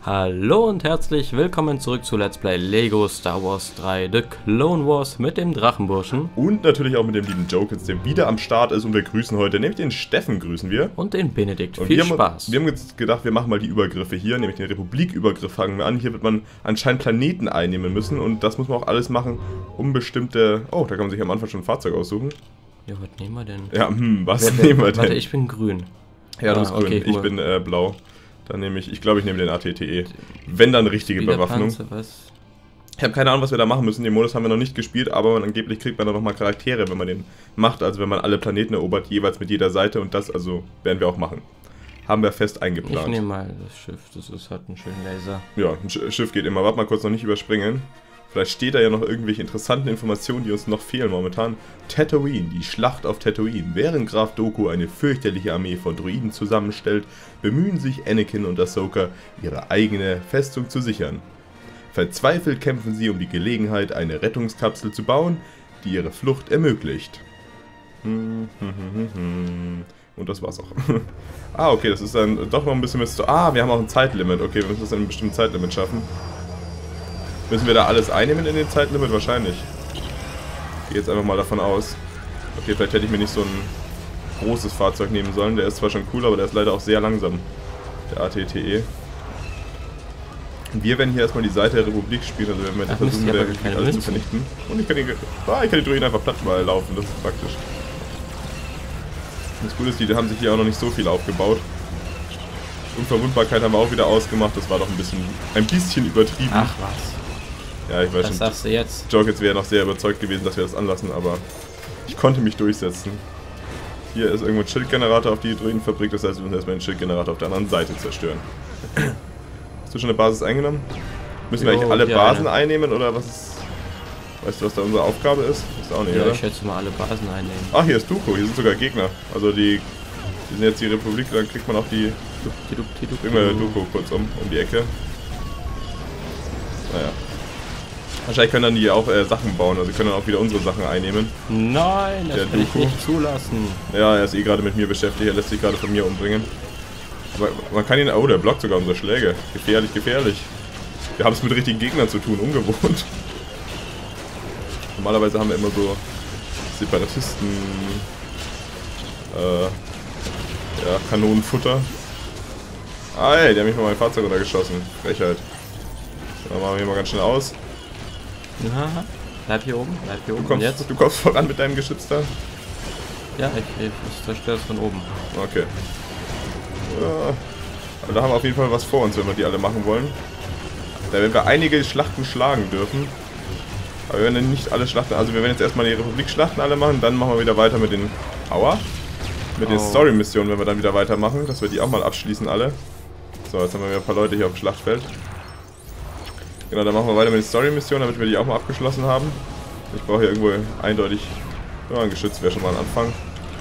Hallo und herzlich willkommen zurück zu Let's Play Lego Star Wars 3 The Clone Wars mit dem Drachenburschen. Und natürlich auch mit dem lieben Jokers, der wieder am Start ist, und wir grüßen heute, nämlich den Steffen grüßen wir. Und den Benedikt. Und Viel Spaß. Wir haben jetzt gedacht, wir machen mal die Übergriffe hier, nämlich den Republik-Übergriff fangen wir an. Hier wird man anscheinend Planeten einnehmen müssen und das muss man auch alles machen, um bestimmte... Oh, da kann man sich am Anfang schon ein Fahrzeug aussuchen. Ja, was nehmen wir denn? Ja, was nehmen wir denn? Warte, ich bin grün. Ja, du bist grün, okay, ich bin blau. Dann nehme ich glaube ich nehme den AT-TE. Wenn dann richtige Bewaffnung. Was? Ich habe keine Ahnung, was wir da machen müssen. Den Modus haben wir noch nicht gespielt, aber angeblich kriegt man da nochmal Charaktere, wenn man den macht. Also wenn man alle Planeten erobert, jeweils mit jeder Seite, und das also werden wir auch machen. Haben wir fest eingeplant. Ich nehme mal das Schiff, hat einen schönen Laser. Ja, ein Schiff geht immer. Warte mal kurz, noch nicht überspringen. Vielleicht steht da ja noch irgendwelche interessanten Informationen, die uns noch fehlen momentan. Tatooine, die Schlacht auf Tatooine. Während Graf Dooku eine fürchterliche Armee von Droiden zusammenstellt, bemühen sich Anakin und Ahsoka, ihre eigene Festung zu sichern. Verzweifelt kämpfen sie um die Gelegenheit, eine Rettungskapsel zu bauen, die ihre Flucht ermöglicht. Und das war's auch. Okay, das ist dann doch noch ein bisschen was zu... wir haben auch ein Zeitlimit. Okay, wir müssen das in einem bestimmten Zeitlimit schaffen. Müssen wir da alles einnehmen in den Zeitlimit? Wahrscheinlich. Ich gehe jetzt einfach mal davon aus. Okay, vielleicht hätte ich mir nicht so ein großes Fahrzeug nehmen sollen. Der ist zwar schon cool, aber der ist leider auch sehr langsam. Der AT-TE. Und wir werden hier erstmal die Seite der Republik spielen, also werden wir versuchen, der Republik alles zu vernichten. Und ich kann die Droiden einfach platt mal laufen, das ist praktisch. Das Gute ist, die haben sich hier auch noch nicht so viel aufgebaut. Unverwundbarkeit haben wir auch wieder ausgemacht, das war doch ein bisschen übertrieben. Ach was. Ja, ich weiß schon. Was sagst du jetzt? Jokers wäre noch sehr überzeugt gewesen, dass wir das anlassen, aber ich konnte mich durchsetzen. Hier ist irgendwo ein Schildgenerator auf die Droidenfabrik, das heißt, wir müssen erstmal den Schildgenerator auf der anderen Seite zerstören. Hast du schon eine Basis eingenommen? Müssen wir eigentlich alle Basen einnehmen, oder was ist... Weißt du, was da unsere Aufgabe ist? Ist auch nicht, ja, oder? Ich schätze mal alle Basen einnehmen. Ach, hier ist Dooku, hier sind sogar Gegner. Also die sind jetzt die Republik, dann kriegt man auch die... Bringen wir Dooku kurz um die Ecke. Naja. Wahrscheinlich können dann die auch Sachen bauen, also können dann auch wieder unsere Sachen einnehmen. Nein, das will ich nicht zulassen. Ja, er ist eh gerade mit mir beschäftigt, er lässt sich gerade von mir umbringen. Aber man kann ihn... Oh, der blockt sogar unsere Schläge. Gefährlich, gefährlich. Wir haben es mit richtigen Gegnern zu tun, ungewohnt. Normalerweise haben wir immer so Separatisten... Kanonenfutter. Ey, der hat mich von meinem Fahrzeug runtergeschossen. Frechheit. Dann machen wir hier mal ganz schnell aus. Ja, bleib hier oben, Du kommst voran mit deinem Geschütz da? Ja, ich zerstöre es von oben. Okay. Ja, aber da haben wir auf jeden Fall was vor uns, wenn wir die alle machen wollen. Da werden wir einige Schlachten schlagen dürfen. Aber wir werden nicht alle Schlachten, also wir werden jetzt erstmal die Republik-Schlachten alle machen, dann machen wir wieder weiter mit den... Mit den Story-Missionen, wenn wir dann wieder weitermachen, dass wir die auch mal abschließen alle. So, jetzt haben wir wieder ein paar Leute hier auf dem Schlachtfeld. Genau, dann machen wir weiter mit den Story-Missionen, damit wir die auch mal abgeschlossen haben. Ich brauche hier irgendwo eindeutig... Ja, ein Geschütz wäre schon mal ein Anfang.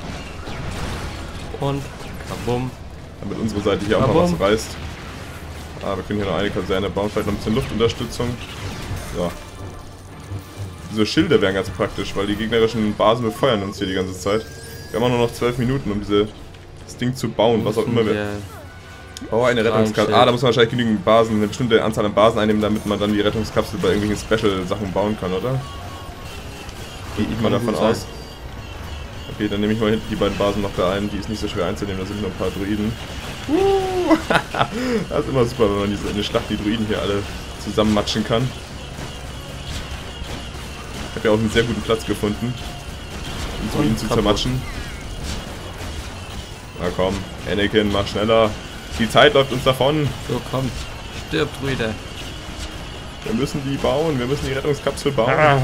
Und kabum. Damit unsere Seite hier auch mal was reißt. Wir können hier noch eine Kaserne bauen, vielleicht noch ein bisschen Luftunterstützung. So. Diese Schilde wären ganz praktisch, weil die gegnerischen Basen befeuern uns hier die ganze Zeit. Wir haben auch nur noch 12 Minuten, um das Ding zu bauen, was auch immer wir... Oh, eine Rettungskapsel. Da muss man wahrscheinlich genügend Basen, eine bestimmte Anzahl an Basen einnehmen, damit man dann die Rettungskapsel bei irgendwelchen Special-Sachen bauen kann, oder? Gehe ich mal davon aus. Okay, dann nehme ich mal hinten die beiden Basen noch da ein, die ist nicht so schwer einzunehmen, da sind nur ein paar Droiden. Das ist immer super, wenn man in der Schlacht die Droiden hier alle zusammenmatschen kann. Ich habe ja auch einen sehr guten Platz gefunden, um Droiden zu zermatschen. Na komm, Anakin, mach schneller. Die Zeit läuft uns davon. So, komm. Stirb, Druide. Wir müssen die bauen. Wir müssen die Rettungskapsel bauen.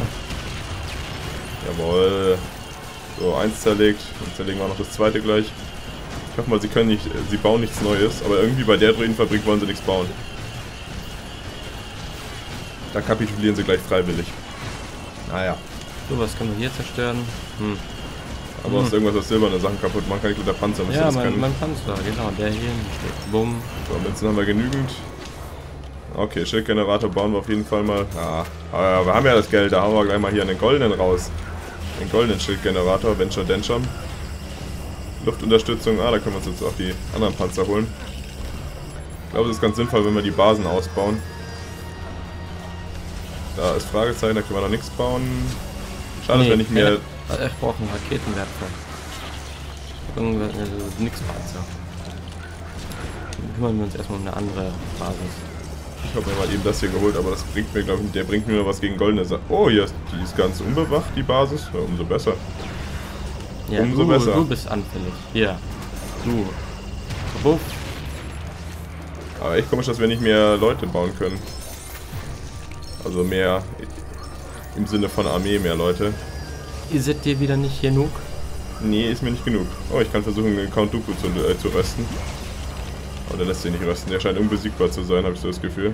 Jawohl. So, eins zerlegt. Dann zerlegen wir auch noch das zweite gleich. Ich hoffe mal, sie bauen nichts Neues. Aber irgendwie bei der Droidenfabrik wollen sie nichts bauen. Da kapitulieren sie gleich freiwillig. Naja. So, was können wir hier zerstören? Aber ist irgendwas aus silbernen Sachen kaputt machen kann, ich mit der Panzer. Ja, mein Panzer, genau, der hier steht. Bumm. So, Münzen haben wir genügend. Okay, Schildgenerator bauen wir auf jeden Fall mal. Wir haben ja das Geld, da hauen wir gleich mal hier einen goldenen raus. Den goldenen Schildgenerator, wenn schon, denn schon. Luftunterstützung, da können wir uns jetzt auch die anderen Panzer holen. glaube, es ist ganz sinnvoll, wenn wir die Basen ausbauen. Da ist Fragezeichen, da können wir noch nichts bauen. Schade, nee, wenn ich mir... Ich brauche einen Raketenwerfer. Nix Panzer. Dann kümmern wir uns erstmal um eine andere Basis. Ich habe mir mal eben das hier geholt, aber das bringt mir, glaube ich, der bringt mir nur was gegen goldene Sachen. Oh, hier ist, die ist ganz unbewacht, die Basis. Ja, umso besser. Ja, umso besser. Du bist anfällig. Hier. Du. Wupp. Aber echt komisch, dass wir nicht mehr Leute bauen können. Also mehr im Sinne von Armee, mehr Leute. Ihr seid dir wieder nicht genug? Nee, ist mir nicht genug. Oh, ich kann versuchen, den Count Dooku zu rösten. Aber der lässt sich nicht rösten. Der scheint unbesiegbar zu sein, habe ich so das Gefühl.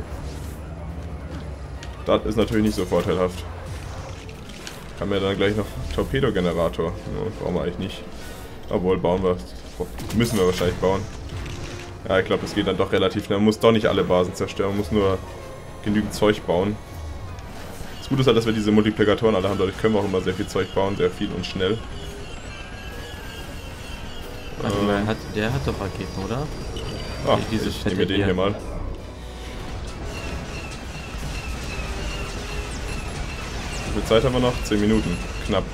Das ist natürlich nicht so vorteilhaft. Haben wir dann gleich noch Torpedogenerator. Ja, brauchen wir eigentlich nicht. Obwohl, bauen wir. Müssen wir wahrscheinlich bauen. Ja, ich glaube, das geht dann doch relativ schnell. Man muss doch nicht alle Basen zerstören, man muss nur genügend Zeug bauen. Das Gute ist halt, dass wir diese Multiplikatoren alle haben. Dadurch können wir auch immer sehr viel Zeug bauen, sehr viel und schnell. Warte mal, der hat doch Raketen, oder? Ach, ich nehme den hier mal. Wie viel Zeit haben wir noch? 10 Minuten. Knapp.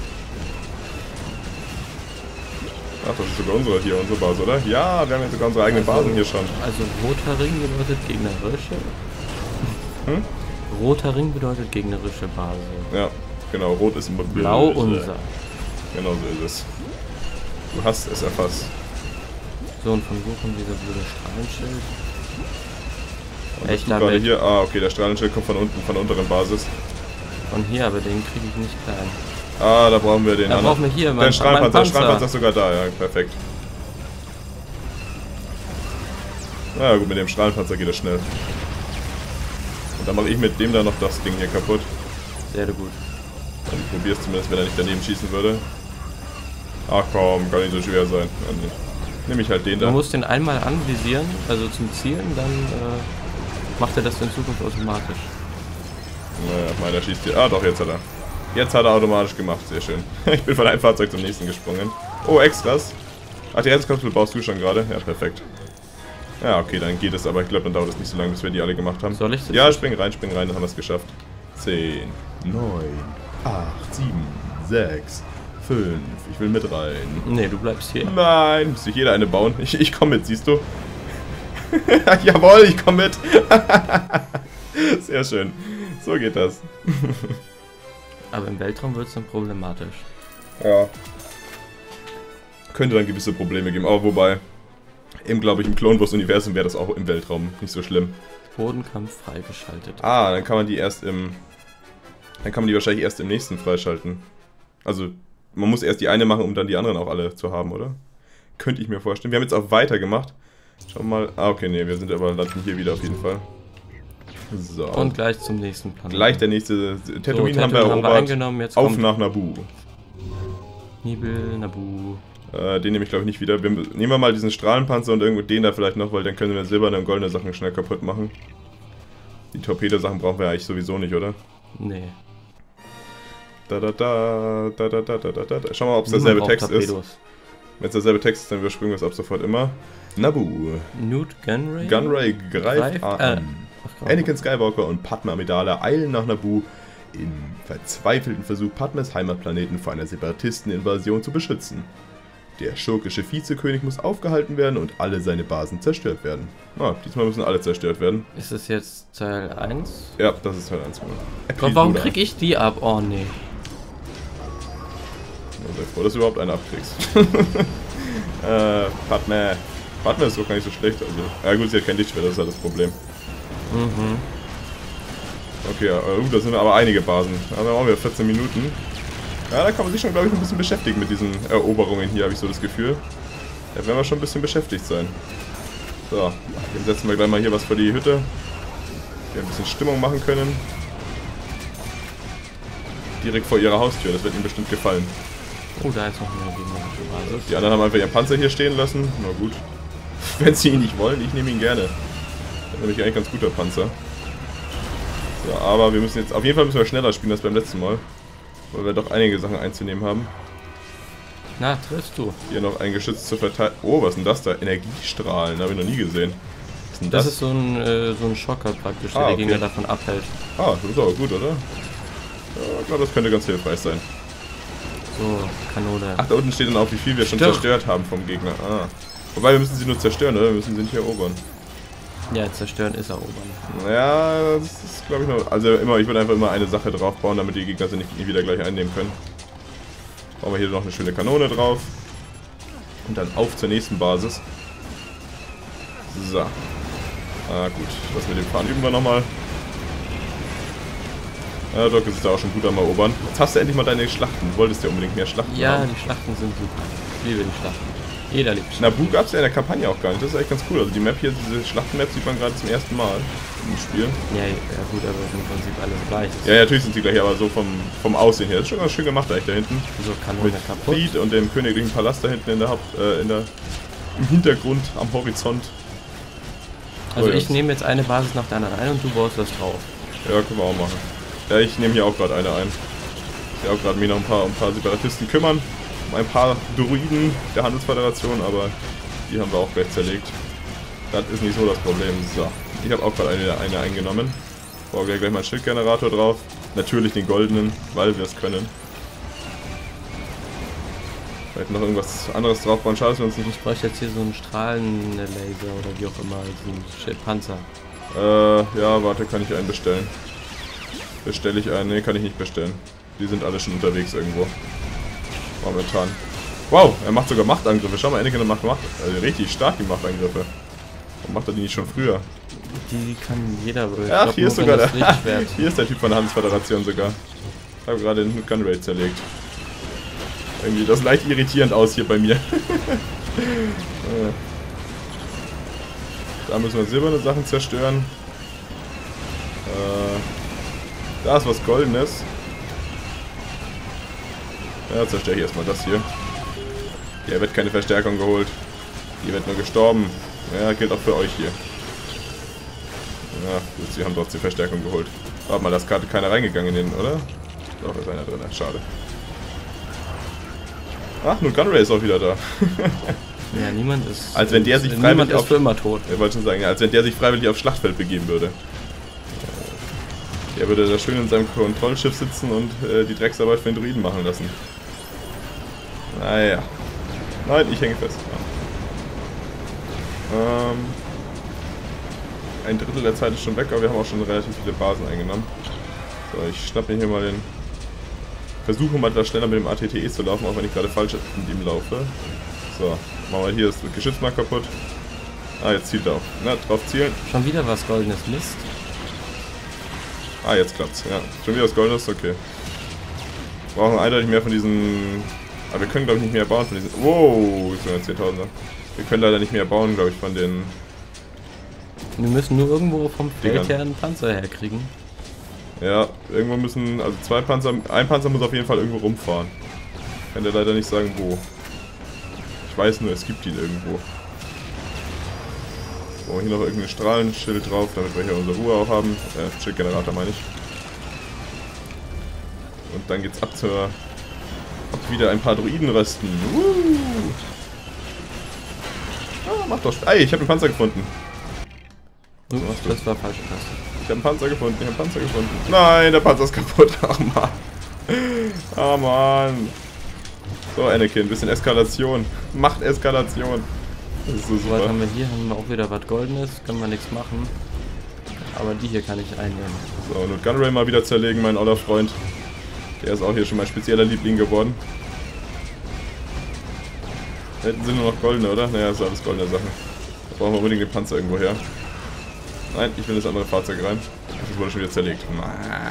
Ach, das ist sogar unsere Basis, oder? Ja, wir haben jetzt sogar unsere eigenen Basen hier schon. Also roter Ring bedeutet gegnerische. Hm? Roter Ring bedeutet gegnerische Basis. Ja, genau. Rot ist immer blau unser. Genau so ist es. Du hast es erfasst. So, und von wo kommt dieser blöde Strahlenschild? Echt gerade hier? Ah, okay, der Strahlenschild kommt von unten, von der unteren Basis. Von hier, aber den kriege ich nicht klein. Ah, da brauchen wir den anderen. Da brauchen wir hier den Strahlenpanzer. Der Strahlenpanzer ist sogar da, ja, perfekt. Na ja, gut, mit dem Strahlenpanzer geht das schnell. Und dann mache ich mit dem da noch das Ding hier kaputt. Sehr gut. Dann probier's zumindest, wenn er nicht daneben schießen würde. Ach komm, kann nicht so schwer sein. Nehme ich halt den da. Du musst den einmal anvisieren, also zum Zielen, dann macht er das in Zukunft automatisch. Naja, meiner schießt hier. Ah doch, jetzt hat er. Jetzt hat er automatisch gemacht, sehr schön. Ich bin von einem Fahrzeug zum nächsten gesprungen. Oh, Extras. Ach, die Herzkapsel baust du schon gerade? Ja, perfekt. Ja, okay, dann geht es, aber ich glaube, dann dauert es nicht so lange, bis wir die alle gemacht haben. Soll ich das? Ja, spring rein, dann haben wir es geschafft. 10, 9, 8, 7, 6, 5. Ich will mit rein. Nee, du bleibst hier. Nein, muss sich jeder eine bauen. Ich komme mit, siehst du? Jawohl, ich komme mit. Sehr schön. So geht das. Aber im Weltraum wird es dann problematisch. Ja. Könnte dann gewisse Probleme geben, aber wobei, eben glaube ich, im Clone Wars Universum wäre das auch im Weltraum nicht so schlimm. Bodenkampf freigeschaltet. Ah, dann kann man die erst im... Dann kann man die wahrscheinlich erst im nächsten freischalten. Also, man muss erst die eine machen, um dann die anderen auch alle zu haben, oder? Könnte ich mir vorstellen. Wir haben jetzt auch weitergemacht. Schauen wir mal. Ah, okay, nee, wir sind aber landen hier wieder auf jeden Fall. So. Und gleich zum nächsten Plan. Gleich der nächste. Tatooine so, haben wir erobert. Eingenommen. Jetzt auf nach Naboo. Nibel, Naboo. Den nehme ich glaube ich nicht wieder. Nehmen wir mal diesen Strahlenpanzer und irgendwo den da vielleicht noch, weil dann können wir silberne und goldene Sachen schnell kaputt machen. Die Torpedosachen brauchen wir ja eigentlich sowieso nicht, oder? Nee. Schauen wir mal, ob es derselbe Text ist. Wenn es derselbe Text ist, dann überspringen wir es ab sofort immer. Naboo. Newt Gunray? Gunray greift an. Anakin Skywalker und Padme Amidala eilen nach Naboo im verzweifelten Versuch, Padmes Heimatplaneten vor einer Separatisteninvasion zu beschützen. Der schurkische Vizekönig muss aufgehalten werden und alle seine Basen zerstört werden. Ah, diesmal müssen alle zerstört werden. Ist das jetzt Teil 1? Ja, das ist Teil 1. Gott, warum krieg ich die ab? Oh, nee. Sei froh, dass du überhaupt eine abkriegst. Padme. Padme ist doch gar nicht so schlecht. Also, ja gut, sie hat kein Lichtschwert, das ist halt das Problem. Mhm. Okay, da sind aber einige Basen. Da haben wir 14 Minuten. Ja, da kann man sich schon, glaube ich, ein bisschen beschäftigen mit diesen Eroberungen hier, habe ich so das Gefühl. Da werden wir schon ein bisschen beschäftigt sein. So, dann setzen wir gleich mal hier was vor die Hütte. Dass wir ein bisschen Stimmung machen können. Direkt vor ihrer Haustür, das wird ihnen bestimmt gefallen. Oh, da ist noch eine gegnerische Basis. Die anderen haben einfach ihren Panzer hier stehen lassen. Na gut. Wenn sie ihn nicht wollen, ich nehme ihn gerne. Das ist nämlich eigentlich ein ganz guter Panzer. So, aber wir müssen jetzt, auf jeden Fall müssen wir schneller spielen als beim letzten Mal. Weil wir doch einige Sachen einzunehmen haben. Na, triffst du. Hier noch ein Geschütz zu verteilen. Oh, was ist denn das da? Energiestrahlen, habe ich noch nie gesehen. denn Das ist so ein Schocker praktisch, der Ah, die okay. Gegner davon abhält. Ah, das ist aber gut, oder? Ja, ich glaube, das könnte ganz hilfreich sein. So, Kanone. Ach, da unten steht dann auch, wie viel wir schon Stirb. zerstört haben vom Gegner. Ah. Wobei, wir müssen sie nur zerstören, oder? Wir müssen sie nicht erobern. Ja, zerstören ist erobern. Ja, das ist, glaube ich, noch... Also, ich würde einfach immer eine Sache drauf bauen, damit die Gegner sie nicht wieder gleich einnehmen können. Bauen wir hier noch eine schöne Kanone drauf. Und dann auf zur nächsten Basis. So. Ah, gut. Das mit dem Fahren üben wir nochmal. Ja, Doc ist da auch schon gut am Erobern. Jetzt hast du endlich mal deine Schlachten. Du wolltest ja unbedingt mehr Schlachten Ja, haben. die Schlachten sind super. Ich liebe die Schlachten. Jeder liebt Schlachten. Naboo gab es ja in der Kampagne auch gar nicht. Das ist echt ganz cool. Also die Map hier, diese Schlachtenmap sieht man gerade zum ersten Mal im Spiel. Ja, ja gut, aber im Prinzip alles gleich. Ja, natürlich sind sie gleich, aber so vom Aussehen her. Das ist schon ganz schön gemacht eigentlich da hinten. So Kanone Mit kaputt. Fried und dem königlichen Palast da hinten in der im Hintergrund am Horizont. Also Oh, ich jetzt. nehme jetzt eine Basis nach der anderen ein und du baust was drauf. Ja, können wir auch machen. Ja, ich nehme hier auch gerade eine ein. Ich will auch gerade mich noch um ein paar Separatisten kümmern. Um ein paar Droiden der Handelsföderation, aber die haben wir auch gleich zerlegt. Das ist nicht so das Problem. So, ich habe auch gerade eine eingenommen. Bauen wir gleich mal einen Schildgenerator drauf. Natürlich den goldenen, weil wir es können. Vielleicht noch irgendwas anderes drauf bauen. Schade, dass wir uns nicht... Ich bräuchte jetzt hier so einen Strahlenlaser oder wie auch immer, so einen Panzer. Ja, warte, kann ich einen bestellen? Bestelle ich einen? Ne, kann ich nicht bestellen. Die sind alle schon unterwegs irgendwo. Momentan. Wow, er macht sogar Machtangriffe. Schau mal, Anakin macht also richtig stark die Machtangriffe. Warum macht er die nicht schon früher? Die kann jeder. Ach, hier ist sogar der. Lichtschwert. Hier ist der Typ von der Handelsföderation sogar. Ich habe gerade den Gun Raid zerlegt. Irgendwie, das sieht leicht irritierend aus hier bei mir. Da müssen wir silberne Sachen zerstören. Da ist was Goldenes. Ja, zerstöre ich erstmal das hier. Hier wird keine Verstärkung geholt. Hier wird nur gestorben. Ja, gilt auch für euch hier. Ja, gut, sie haben trotzdem Verstärkung geholt. Warte mal, da ist gerade keiner reingegangen in den, oder? Doch, da ist einer drin. Schade. Ach, nun Gunray ist auch wieder da. Ja, niemand ist. Als wenn der sich niemand freiwillig ist auf... für immer tot. Ich wollte schon sagen, ja, als wenn der sich freiwillig aufs Schlachtfeld begeben würde. Der würde da schön in seinem Kontrollschiff sitzen und die Drecksarbeit für den Druiden machen lassen. Naja. Nein, ich hänge fest. Ein Drittel der Zeit ist schon weg, aber wir haben auch schon relativ viele Basen eingenommen. So, ich schnapp mir hier mal den... Versuche mal da schneller mit dem ATTE zu laufen, auch wenn ich gerade falsch mit ihm laufe. So, machen wir hier das Geschütz mal kaputt. Ah, jetzt zielt er auch. Na, drauf zielen. Schon wieder was Goldenes. Mist. Ah, jetzt klappt's. Ja, schon wieder was Goldenes, okay. Wir brauchen eindeutig mehr von diesen... Aber wir können, glaube ich, nicht mehr bauen von diesen... Wow, ich bin jetzt 10.000er. Wir können leider nicht mehr bauen, glaube ich, von den... Wir müssen nur irgendwo vom Feld Dingern. her einen Panzer herkriegen. Ja, irgendwo müssen... Also zwei Panzer... Ein Panzer muss auf jeden Fall irgendwo rumfahren. Ich kann dir leider nicht sagen, wo. Ich weiß nur, es gibt ihn irgendwo. So, hier noch irgendein Strahlenschild drauf, damit wir hier unsere Ruhe auch haben. Schildgenerator meine ich. Und dann geht's ab wieder ein paar Droiden rösten. Ah, macht doch Spaß. Ey, ich habe einen Panzer gefunden. Ups, das war falsche Taste. Ich habe einen Panzer gefunden, Nein, der Panzer ist kaputt. Ach man. Ah man. So, Anakin, ein bisschen Eskalation. Macht Eskalation. Das ist so So, was super. haben wir hier? Haben wir auch wieder was Goldenes. Können wir nichts machen. Aber die hier kann ich einnehmen. So, und Gunray mal wieder zerlegen, mein alter Freund. Der ist auch hier schon mein spezieller Liebling geworden. Da hinten sind nur noch goldene, oder? Naja, das sind alles goldene Sachen. Da brauchen wir unbedingt den Panzer irgendwo her. Nein, ich will das andere Fahrzeug rein. Das wurde schon wieder zerlegt. Da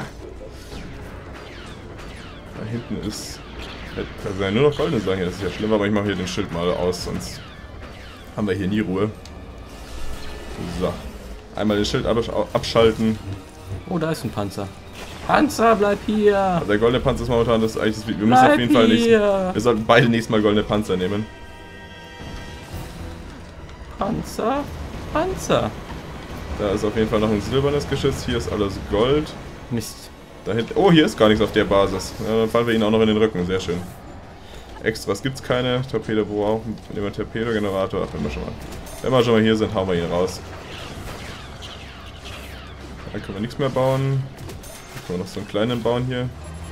hinten ist... Da sind ja nur noch goldene Sachen hier, das ist ja schlimm, aber ich mache hier den Schild mal aus, sonst haben wir hier nie Ruhe. So. Einmal den Schild abschalten. Oh, da ist ein Panzer. Panzer, bleib hier! Also der goldene Panzer ist momentan das eigentlich das... Wir müssen Bleib auf jeden Fall nicht... hier. Wir sollten beide nächstes Mal goldene Panzer nehmen. Panzer? Panzer! Da ist auf jeden Fall noch ein silbernes Geschütz. Hier ist alles Gold. Mist. Da hinten... Oh, hier ist gar nichts auf der Basis. Ja, dann fallen wir ihnen auch noch in den Rücken. Sehr schön. Extras gibt's keine. Torpedo brauchen. Nehmen wir einen Torpedogenerator. Ach, wenn wir schon mal hier sind, hauen wir ihn raus. Da können wir nichts mehr bauen. Da können wir noch so einen kleinen bauen hier.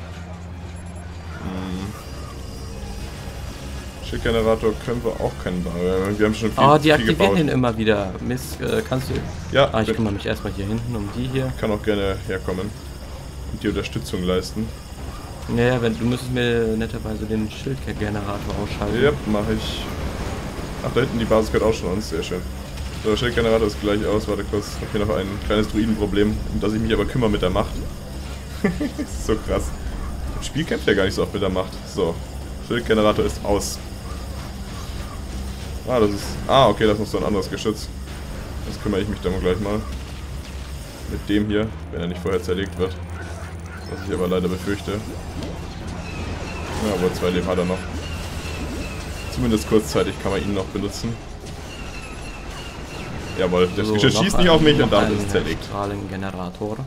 Schildgenerator können wir auch keinen bauen. Wir haben schon viel, die aktivieren den immer wieder. Mist, kannst du... Ja. Ich kümmere mich erstmal hier hinten um die hier. Ich kann auch gerne herkommen und die Unterstützung leisten. Naja, du müsstest mir netterweise den Schildgenerator ausschalten. Ja, mache ich. Ach, da hinten die Basis gehört auch schon uns. Sehr schön. So, der Schildgenerator ist gleich aus. Warte kurz. Ich habe hier noch ein kleines Druidenproblem, um das ich mich aber kümmere mit der Macht. Das ist so krass. Das Spiel kämpft ja gar nicht so oft mit der Macht. So, Schildgenerator ist aus. Ah, das ist... Ah, okay, das ist noch so ein anderes Geschütz. Das kümmere ich mich dann gleich mal. Mit dem hier, wenn er nicht vorher zerlegt wird. Was ich aber leider befürchte. Ja, aber 2 Leben hat er noch. Zumindest kurzzeitig kann man ihn noch benutzen. Jawohl, das Geschütz schießt nicht auf mich und damit ist es zerlegt. Strahlengenerator.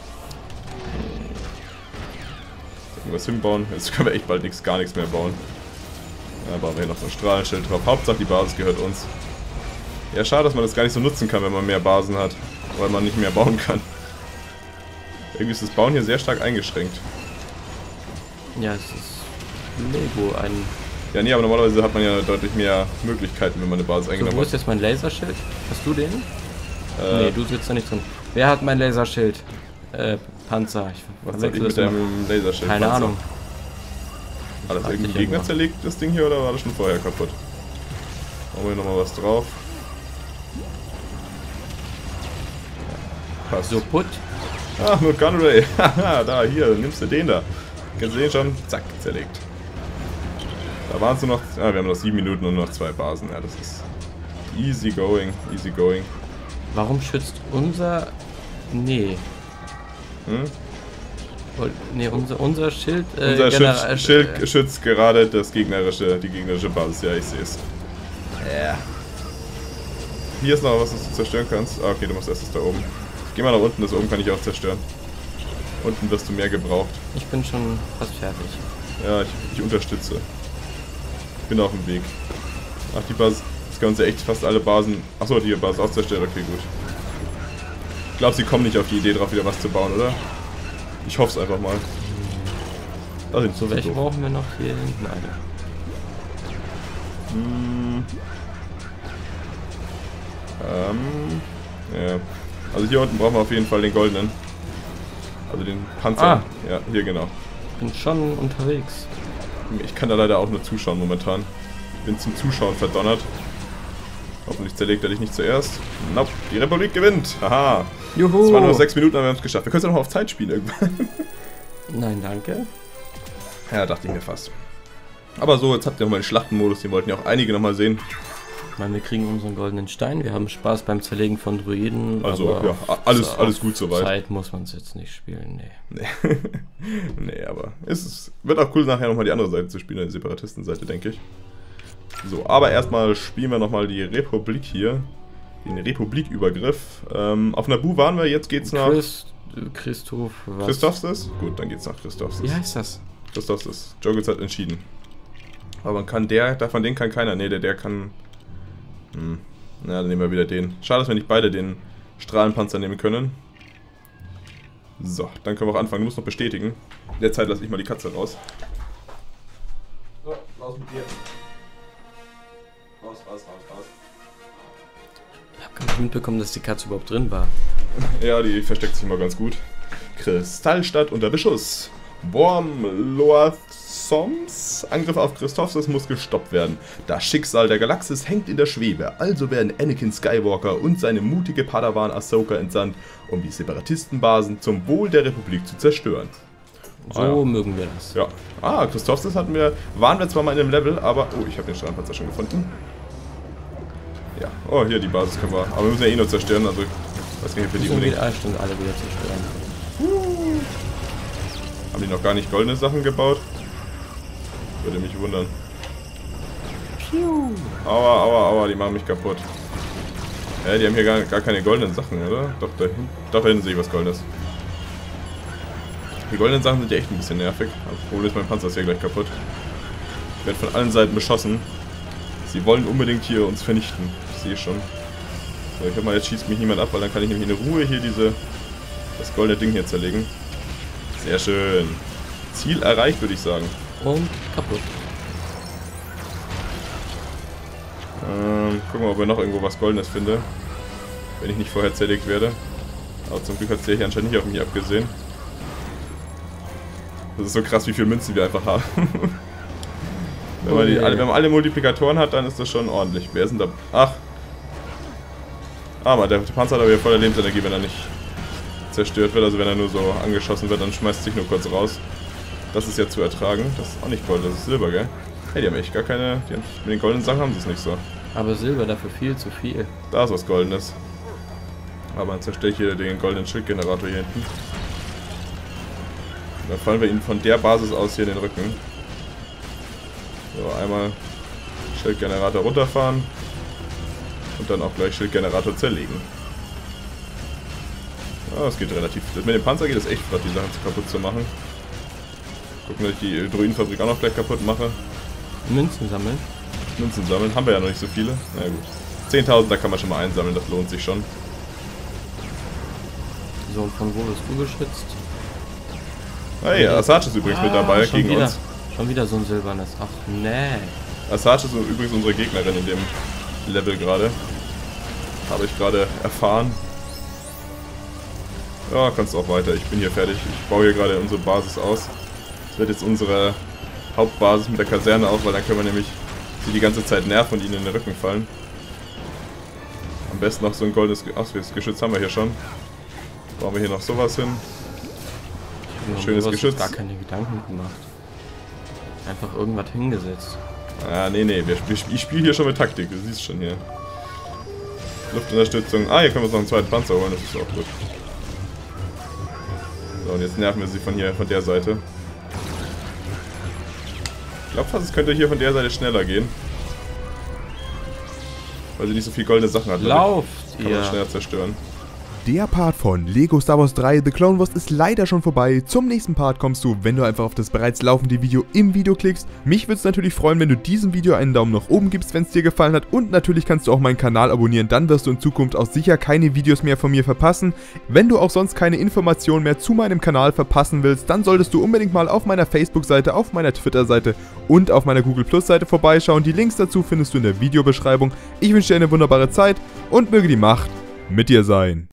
Irgendwas hinbauen. Jetzt können wir echt bald gar nichts mehr bauen. Da bauen wir hier noch so ein Strahlenschild drauf. Hauptsache die Basis gehört uns. Ja, schade, dass man das gar nicht so nutzen kann, wenn man mehr Basen hat. Weil man nicht mehr bauen kann. Irgendwie ist das Bauen hier sehr stark eingeschränkt. Ja, es ist Lego ein... Ja, nee, aber normalerweise hat man ja deutlich mehr Möglichkeiten, wenn man eine Basis eingenommen Wo ist jetzt mein Laserschild? Hast du den? Nee, du sitzt da nicht drin. Wer hat mein Laserschild? Panzer. Was soll ich mit deinem Laserschild? Keine Ahnung. Hat das irgendein Gegner zerlegt, das Ding hier, oder war das schon vorher kaputt? Machen wir hier nochmal was drauf. Passt. So, put. Ah, nur Gunray. Haha, da, hier, nimmst du den da. Kannst du den schon? Zack, zerlegt. Da waren es nur noch... Ah, wir haben noch 7 Minuten und noch 2 Basen. Ja, das ist easy going, easy going. Warum schützt unser... Nee. Nee, unser Schild... unser Schild schützt gerade die gegnerische Basis. Ja, ich sehe es. Ja. Hier ist noch was du zerstören kannst. Ah, okay, du musst erst das da oben. Geh mal nach unten, das oben kann ich auch zerstören. Unten wirst du mehr gebraucht. Ich bin schon fast fertig. Ja, ich unterstütze. Bin auf dem Weg. Ach, die Basis. Jetzt können uns ja echt fast alle Basen... Achso, die Basis auch zerstört. Okay, gut. Ich glaube, sie kommen nicht auf die Idee drauf, wieder was zu bauen, oder? Ich hoffe es einfach mal. So, welche brauchen wir noch hier hinten? Eine. Ja. Also hier unten brauchen wir auf jeden Fall den goldenen. Also den Panzer. Ah. Ja, hier genau. Bin schon unterwegs. Ich kann da leider auch nur zuschauen momentan. Bin zum Zuschauen verdonnert. Hoffentlich zerlegt er dich nicht zuerst. Nope, die Republik gewinnt. Haha. Juhu. Es waren nur 6 Minuten, aber wir haben es geschafft. Wir können es ja noch auf Zeit spielen irgendwann. Nein, danke. Ja, dachte ich mir fast. Aber so, jetzt habt ihr nochmal den Schlachtenmodus. Den wollten ja auch einige nochmal sehen. Ich meine, wir kriegen unseren goldenen Stein. Wir haben Spaß beim Zerlegen von Druiden. Also, aber ja, alles gut soweit. Zeit muss man es jetzt nicht spielen, nee. Nee, aber wird auch cool, nachher nochmal die andere Seite zu spielen, die Separatistenseite, denke ich. So, aber erstmal spielen wir nochmal die Republik hier. Den Republikübergriff. Auf Naboo waren wir, jetzt geht's nach... Christophsis? Gut, dann geht's nach Christophsis. Wie heißt das? Christophsis. Jogos hat entschieden. Aber man kann von denen kann keiner. Ne, der kann... Na, dann nehmen wir wieder den. Schade, dass wir nicht beide den Strahlenpanzer nehmen können. So, dann können wir auch anfangen. Du musst noch bestätigen. In der Zeit lasse ich mal die Katze raus. So, raus mit dir. Raus. Ich habe gar nicht mitbekommen, dass die Katze überhaupt drin war. Ja, die versteckt sich immer ganz gut. Kristallstadt unter Beschuss. Wormloathsoms Angriff auf Christophsis muss gestoppt werden. Das Schicksal der Galaxis hängt in der Schwebe, also werden Anakin Skywalker und seine mutige Padawan Ahsoka entsandt, um die Separatistenbasen zum Wohl der Republik zu zerstören. So mögen wir das. Ja. Christophsis waren wir zwar mal in einem Level, aber... Oh, ich habe den Strahlenpanzer schon gefunden. Ja. Oh, hier die Basis können wir... Aber wir müssen ja eh nur zerstören, also... Ich weiß nicht, ob wir die unbedingt... alle wieder zerstören. Haben die noch gar nicht goldene Sachen gebaut? Würde mich wundern. Aua, die machen mich kaputt. Die haben hier gar keine goldenen Sachen, oder? Doch, da hinten sehe ich was Goldenes. Die goldenen Sachen sind ja echt ein bisschen nervig. Das Problem ist, mein Panzer ist hier gleich kaputt. Ich werde von allen Seiten beschossen. Sie wollen unbedingt hier uns vernichten. Ich sehe schon. So, ich hab mal, jetzt schießt mich niemand ab, weil dann kann ich nämlich in Ruhe hier diese das goldene Ding hier zerlegen. Sehr schön. Ziel erreicht, würde ich sagen. Und kaputt. Gucken wir, ob wir noch irgendwo was Goldenes finden. Wenn ich nicht vorher zerlegt werde. Aber zum Glück hat der hier anscheinend nicht auf mich abgesehen. Das ist so krass, wie viele Münzen wir einfach haben. Wenn man alle Multiplikatoren hat, dann ist das schon ordentlich. Wer ist denn da? Ach. Aber der Panzer hat aber wieder voller Lebensenergie, wenn er nicht zerstört wird. Also wenn er nur so angeschossen wird, dann schmeißt sich nur kurz raus. Das ist ja zu ertragen. Das ist auch nicht Gold, das ist Silber, gell? Hey, die haben echt gar keine... mit den goldenen Sachen haben sie es nicht so. Aber Silber dafür viel zu viel. Da ist was Goldenes. Aber dann zerstöre ich hier den goldenen Schildgenerator hier hinten. Dann fallen wir ihnen von der Basis aus hier in den Rücken. So, einmal Schildgenerator runterfahren. Und dann auch gleich Schildgenerator zerlegen. Ja, das geht relativ flott. Mit dem Panzer geht es echt flott, die Sachen kaputt zu machen. Gucken, dass ich die Druidenfabrik auch noch gleich kaputt mache. Münzen sammeln. Münzen sammeln, haben wir ja noch nicht so viele. Na gut. 10.000, da kann man schon mal einsammeln, das lohnt sich schon. So, und von wo bist du geschützt? Hey, Asarch ist übrigens mit dabei gegen wieder, uns. Schon wieder so ein silbernes. Ach, nee. Asarch ist übrigens unsere Gegnerin in dem Level gerade. Habe ich gerade erfahren. Ja, kannst auch weiter. Ich bin hier fertig. Ich baue hier gerade unsere Basis aus. Das wird jetzt unsere Hauptbasis mit der Kaserne auf, weil dann können wir nämlich sie die ganze Zeit nerven und ihnen in den Rücken fallen. Am besten noch so ein goldenes Geschütz haben wir hier schon. Bauen wir hier noch sowas hin. Schönes Geschütz. Ich habe gar keine Gedanken gemacht. Einfach irgendwas hingesetzt. Ah, nee, ich spiele hier schon mit Taktik, du siehst schon hier. Luftunterstützung. Ah, hier können wir uns noch einen zweiten Panzer holen, das ist auch gut. So, und jetzt nerven wir sie von hier, von der Seite. Ich glaube fast, es könnte hier von der Seite schneller gehen. Weil sie nicht so viel goldene Sachen hat. Lauft ihr! Kann man schneller zerstören. Der Part von Lego Star Wars 3 The Clone Wars ist leider schon vorbei. Zum nächsten Part kommst du, wenn du einfach auf das bereits laufende Video im Video klickst. Mich würde es natürlich freuen, wenn du diesem Video einen Daumen nach oben gibst, wenn es dir gefallen hat. Und natürlich kannst du auch meinen Kanal abonnieren, dann wirst du in Zukunft auch sicher keine Videos mehr von mir verpassen. Wenn du auch sonst keine Informationen mehr zu meinem Kanal verpassen willst, dann solltest du unbedingt mal auf meiner Facebook-Seite, auf meiner Twitter-Seite und auf meiner Google Plus-Seite vorbeischauen. Die Links dazu findest du in der Videobeschreibung. Ich wünsche dir eine wunderbare Zeit und möge die Macht mit dir sein.